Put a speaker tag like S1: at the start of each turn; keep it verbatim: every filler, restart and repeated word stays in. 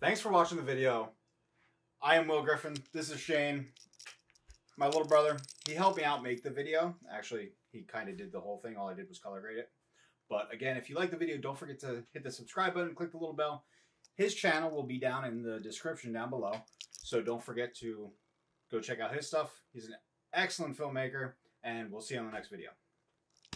S1: Thanks for watching the video. I am Will Griffin. This is Shane, my little brother. He helped me out make the video. Actually, he kind of did the whole thing. All I did was color grade it. But again, if you like the video, don't forget to hit the subscribe button, click the little bell. His channel will be down in the description down below. So don't forget to go check out his stuff. He's an excellent filmmaker, and we'll see you on the next video.